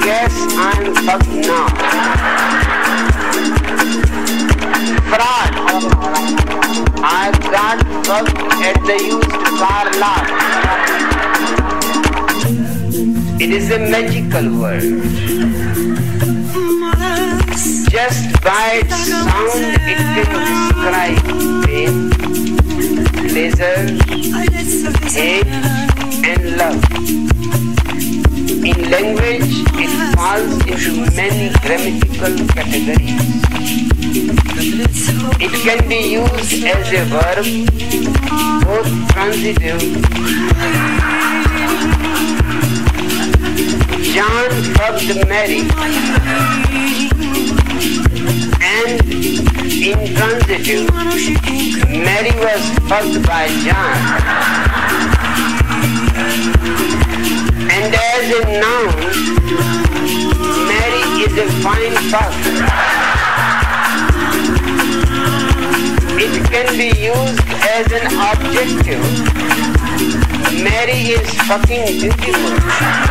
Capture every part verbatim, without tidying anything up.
Yes, I'm fucked now. Fraud. I got fucked at the used car lot. It is a magical word. Just by its sound it can describe pain, pleasure, hate and love. In language it falls into many grammatical categories. It can be used as a verb, both transitive. John fucked Mary, and intransitive, Mary was fucked by John. And as a noun, Mary is a fine fuck. It can be used as an adjective. Mary is fucking beautiful.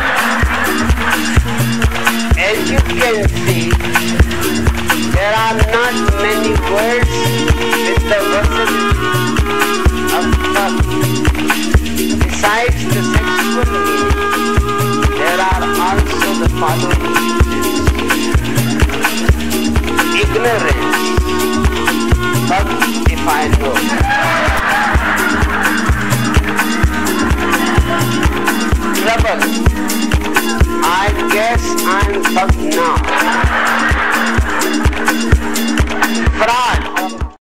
As you can see, there are not many words with the versatility of fuck. Besides the sexual meaning, there are also the following